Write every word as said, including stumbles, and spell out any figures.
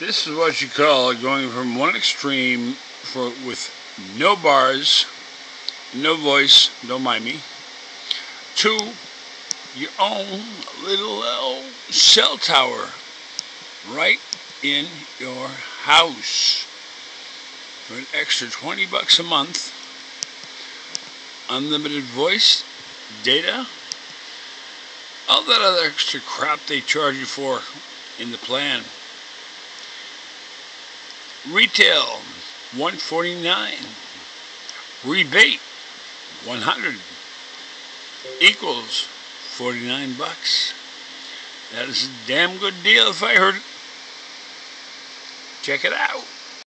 This is what you call going from one extreme for with no bars, no voice, don't mind me, to your own little uh, cell tower right in your house for an extra twenty bucks a month. Unlimited voice, data, all that other extra crap they charge you for in the plan. Retail one forty-nine, rebate one hundred, equals forty-nine bucks. That is a damn good deal if I heard it. Check it out.